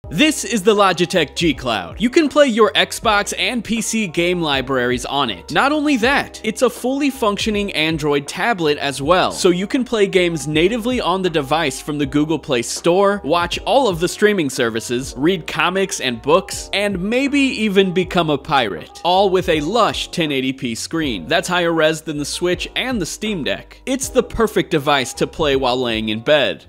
This is the Logitech G Cloud. You can play your Xbox and PC game libraries on it. Not only that, it's a fully functioning Android tablet as well, so you can play games natively on the device from the Google Play Store, watch all of the streaming services, read comics and books, and maybe even become a pirate. All with a lush 1080p screen that's higher res than the Switch and the Steam Deck. It's the perfect device to play while laying in bed.